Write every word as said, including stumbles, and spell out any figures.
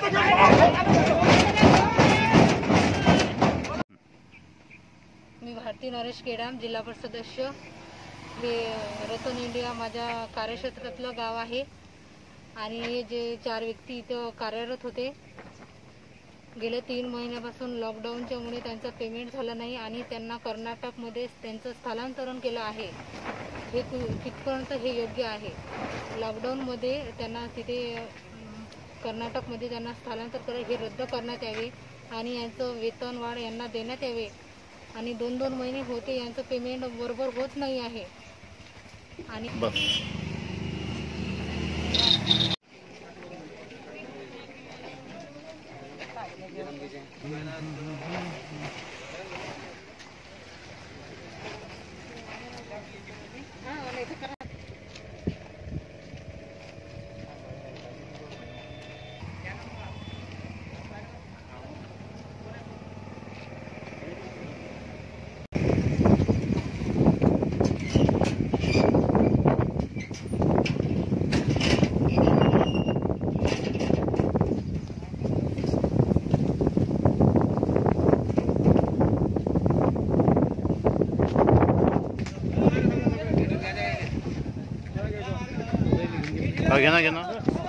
मी भारती नरेश केडाम, जिल्हा परिषद सदस्य. हे रतन इंडिया माझ्या कार्यक्षेत्रातलं गाव आहे आणि हे जे चार व्यक्ती इथं कार्यरत होते, गेल्या तीन महिन्यापासून लॉकडाऊनच्यामुळे त्यांचं पेमेंट झालं नाही आणि त्यांना कर्नाटकमध्ये त्यांचं स्थलांतरण केलं आहे. हे कितपर्यंत हे योग्य आहे? लॉकडाऊनमध्ये त्यांना तिथे कर्नाटकमध्ये त्यांना स्थलांतर करा हे रद्द करण्यात यावे आणि यांचं वेतन वाढ यांना देण्यात यावे. आणि दोन दोन महिने होते यांचं पेमेंट बरोबर होत नाही आहे. आणि घेना घेना